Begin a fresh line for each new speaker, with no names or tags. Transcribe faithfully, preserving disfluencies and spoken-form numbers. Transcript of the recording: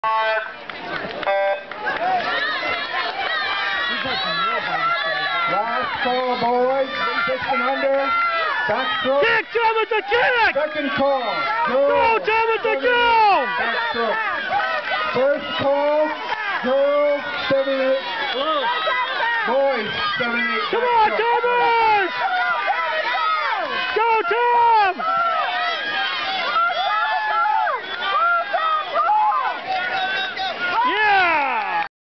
Last call, boys. Six and under. Backstroke.
Kick, Tabitha, kick!
Second call.
Go,
Go,
Tabitha, go!
Backstroke. First call. Go, seven, eight. Boys, seven, eight.
Come on, Thomas! Go, Tom!